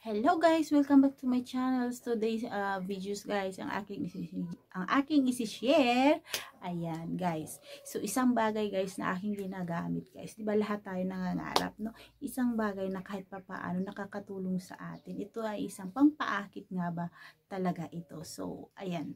Hello guys, welcome back to my channel. Today's videos guys, ang aking isi-share. Ayan guys. So isang bagay guys na aking ginagamit guys. 'Di ba lahat tayo nangangarap, no? Isang bagay na kahit papaano nakakatulong sa atin. Ito ay isang pampaakit nga ba talaga ito. So ayan.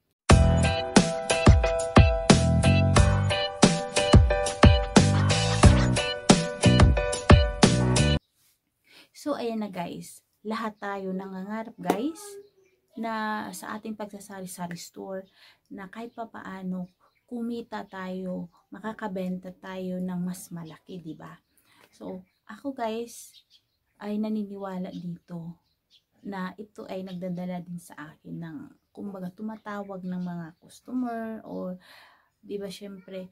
So ayan na guys. Lahat tayo nangangarap guys na sa ating pagsasari-sari store na kahit papaano kumita tayo, makakabenta tayo ng mas malaki, di ba? So, ako guys ay naniniwala dito na ito ay nagdadala din sa akin ng kumbaga tumatawag ng mga customer or di ba syempre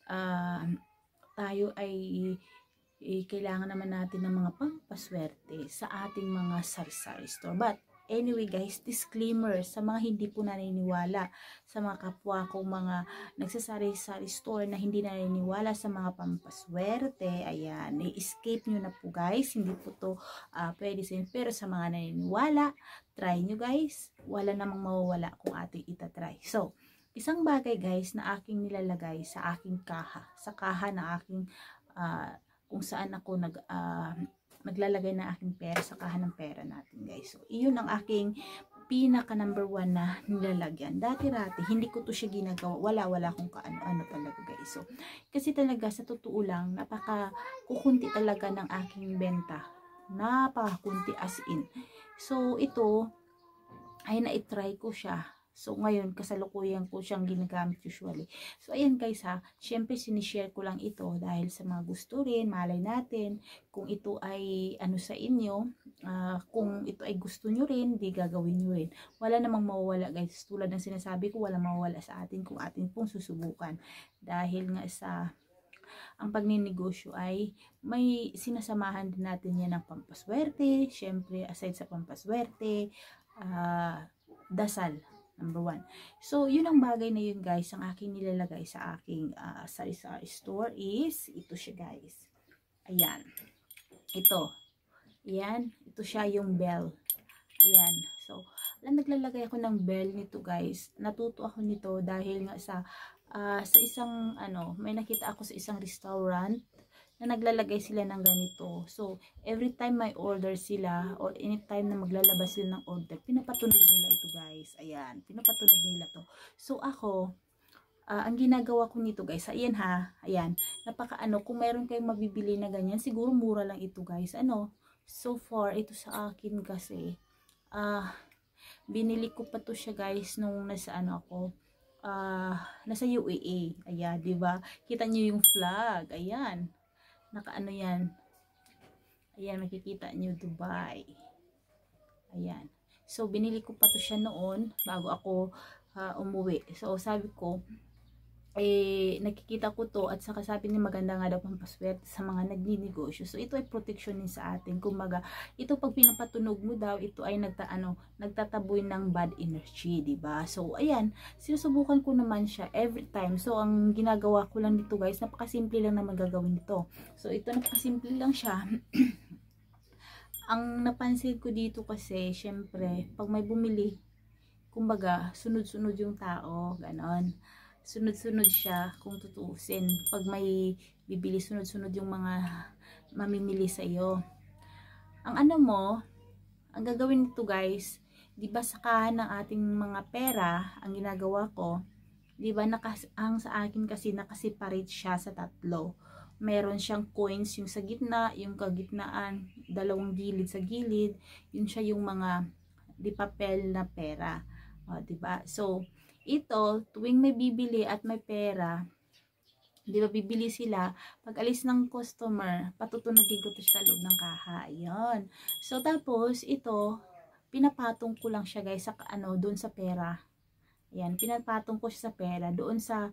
tayo ay kailangan naman natin ng mga pampaswerte sa ating mga sari-sari store. But anyway guys, disclaimer sa mga hindi po naniniwala, sa mga kapwa kong mga nagsasari-sari store na hindi naniniwala sa mga pampaswerte, ayan, i-escape nyo na po guys, hindi po to pwede sa inyo. Pero sa mga naniniwala, try nyo guys, wala namang mawawala kung ating itatry. So, isang bagay guys na aking nilalagay sa aking kaha, sa kaha na aking kung saan ako naglalagay ng aking pera sa kaha ng pera natin guys. So, iyon ang aking pinaka number 1 na nilalagyan. Dati-rati, hindi ko to siya ginagawa. Wala akong kaano-ano talaga guys. So, kasi talaga sa totoo lang, kukunti talaga ng aking benta. Napakakunti as in. So, ito ay na-try ko siya. So, ngayon, kasalukuyan ko siyang ginagamit usually. So, ayan guys ha. Siyempre, sinishare ko lang ito dahil sa mga gusto rin, malay natin, kung ito ay ano sa inyo, kung ito ay gusto nyo rin, di gagawin nyo rin. Wala namang mawawala guys. Tulad ng sinasabi ko, wala mawawala sa atin kung atin pong susubukan. Dahil nga ang pagninegosyo ay may sinasamahan din natin yan ng pampaswerte. Siyempre, aside sa pampaswerte, dasal. Number 1. So, yun ang bagay na yun guys, ang aking nilalagay sa aking sari-sari store is, ito siya guys. Ayan. Ito. Ayan. Ito siya yung bell. Ayan. So, naglalagay ako ng bell nito guys. Natuto ako nito dahil nga sa isang, may nakita ako sa isang restaurant na naglalagay sila ng ganito. So, every time may order sila or anytime na maglalabas sila ng order, pinapatunog nila ito guys. Ayan, pinapatunog nila to. So, ako, ang ginagawa ko nito guys, ayan ha, ayan, kung meron kayong mabibili na ganyan, siguro mura lang ito guys. So far, ito sa akin kasi, binili ko pa to siya guys nung nasa nasa UAE. Ayan, 'di ba? Kita niyo yung flag. Ayan. Nakaano 'yan. Ayan, makikita niyo Dubai. Ayan. So binili ko pa to siya noon bago ako umuwi. So sabi ko nakikita ko to at saka sabi ni maganda nga daw pampaswerte sa mga nagninegosyo. So ito ay protection din sa atin. Kumbaga, ito pag pinapatunog mo daw, ito ay nagtataboy ng bad energy, di ba? So ayan, sinusubukan ko naman siya every time. So ang ginagawa ko lang dito guys, napakasimple lang na magagawin dito. So ito napakasimple lang siya. Ang napansin ko dito kasi, syempre, pag may bumili, kumbaga, sunod-sunod yung tao, ganon. Sunod-sunod siya kung tutuusin. Pag may bibili, sunod-sunod yung mga mamimili sa iyo. Ang ang gagawin nito guys, 'di ba sa kahan ng ating mga pera, ang ginagawa ko, 'di ba ang sa akin kasi nakaseparate siya sa tatlo. Meron siyang coins yung sa gitna, yung kagitnaan, dalawang gilid sa gilid, yun siya yung mga di papel na pera. O, 'di ba? So, ito, tuwing may bibili at may pera, di ba bibili sila, pag alis ng customer, patutunugin ko to sa loob ng kaha. Ayun. So, tapos, ito, pinapatong ko lang siya guys, sa doon sa pera. Ayan, pinapatong ko siya sa pera, doon sa,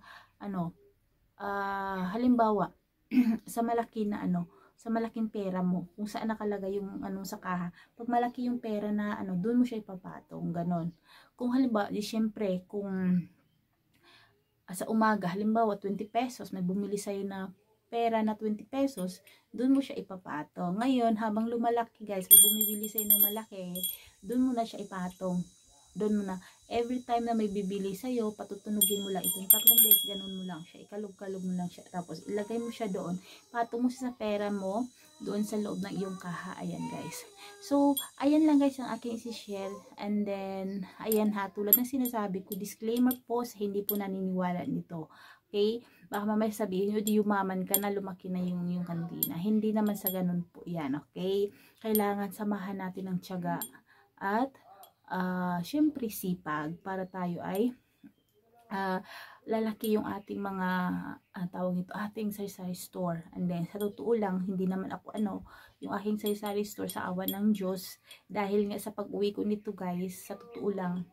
halimbawa, sa malaki na sa malaking pera mo, kung saan nakalagay yung sa kaha. Pag malaki yung pera na doon mo siya ipapatong, ganon. Kung halimbawa, syempre, kung sa umaga, halimbawa 20 pesos, may bumili sa'yo na pera na 20 pesos, doon mo siya ipapatong. Ngayon, habang lumalaki guys, kung bumibili sa'yo ng malaki, doon mo na siya ipatong. Doon mo na, every time na may bibili sa'yo, patutunugin mo lang itong 3 beses, ganun mo lang siya, ikalog-kalog mo lang siya, tapos ilagay mo siya doon, patong mo siya sa pera mo, doon sa loob ng iyong kaha. Ayan guys. So, ayan lang guys ang aking isi-share. And then, ayan ha, tulad ng sinasabi ko, disclaimer po sa hindi po naniniwala nito. Okay? Baka mamaya sabihin nyo, di yumaman ka na, lumaki na yung kantina. Hindi naman sa ganun po yan. Okay? Kailangan samahan natin ng tiyaga at syempre sipag para tayo ay lalaki yung ating mga tawag nito, ating sari-sari store. And then sa totoo lang, hindi naman ako yung aking sari-sari store sa awa ng Diyos, dahil nga sa pag-uwi ko nito guys, sa totoo lang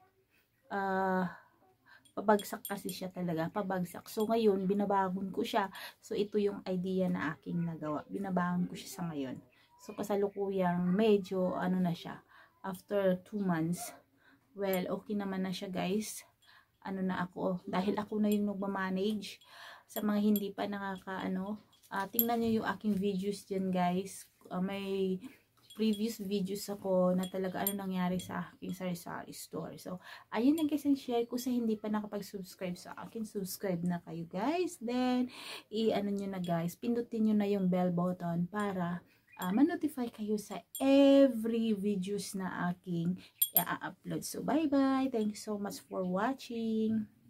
pabagsak kasi siya talaga, pabagsak. So ngayon binabagon ko siya. So ito yung idea na aking nagawa, binabagon ko siya sa ngayon. So kasalukuyang medyo na siya, after 2 months, well okay naman na siya guys. Na ako, dahil ako na yung nagmamanage. Sa mga hindi pa tingnan nyo yung aking videos dyan guys. May previous videos ako na talaga nangyari sa aking sari-sari store. So, ayun lang guys ang share ko. Sa hindi pa nakapag-subscribe sa akin, subscribe na kayo guys. Then, nyo na guys, pindutin nyo na yung bell button para ma-notify kayo sa every videos na aking i-upload. So, bye-bye. Thank you so much for watching.